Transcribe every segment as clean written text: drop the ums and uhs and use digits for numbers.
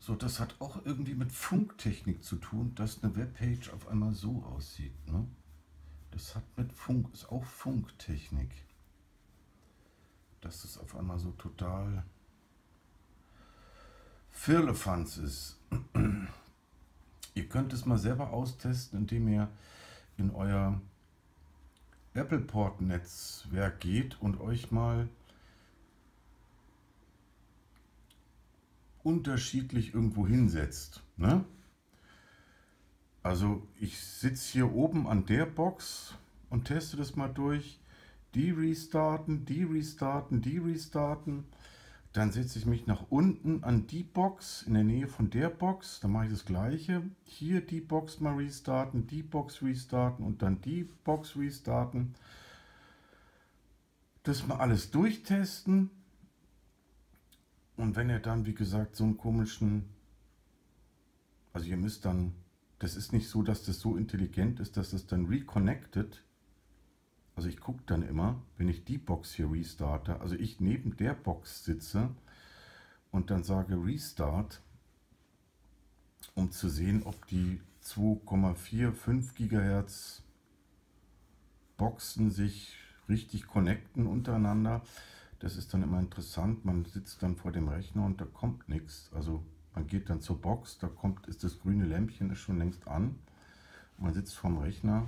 So, das hat auch irgendwie mit Funktechnik zu tun, dass eine Webpage auf einmal so aussieht. Ne? Das hat mit Funk, ist auch Funktechnik. Dass es auf einmal so total Firlefanz ist. Ihr könnt es mal selber austesten, indem ihr in euer Appleport-Netzwerk geht und euch mal unterschiedlich irgendwo hinsetzt. Ne? Also ich sitze hier oben an der Box und teste das mal durch. Die restarten, die restarten, die restarten. Dann setze ich mich nach unten an die Box in der Nähe von der Box. Dann mache ich das gleiche. Hier die Box mal restarten, die Box restarten und dann die Box restarten. Das mal alles durchtesten. Und wenn ihr dann, wie gesagt, so einen komischen, also ihr müsst dann, das ist nicht so, dass das so intelligent ist, dass es dann reconnected. Also ich gucke dann immer, wenn ich die Box hier restarte, also ich neben der Box sitze und dann sage Restart, um zu sehen, ob die 2,45 GHz Boxen sich richtig connecten untereinander. Das ist dann immer interessant. Man sitzt dann vor dem Rechner und da kommt nichts. Also man geht dann zur Box, da kommt, ist das grüne Lämpchen ist schon längst an. Man sitzt vorm Rechner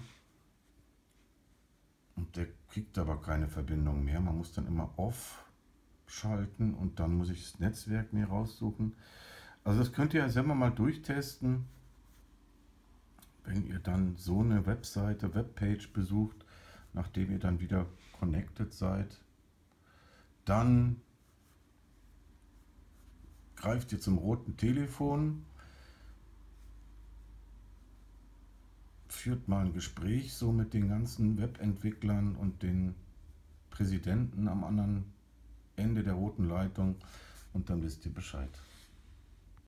und der kriegt aber keine Verbindung mehr. Man muss dann immer off schalten und dann muss ich das Netzwerk mir raussuchen. Also das könnt ihr selber mal durchtesten, wenn ihr dann so eine Webseite, Webpage besucht, nachdem ihr dann wieder connected seid. Dann greift ihr zum roten Telefon, führt mal ein Gespräch so mit den ganzen Webentwicklern und den Präsidenten am anderen Ende der roten Leitung und dann wisst ihr Bescheid.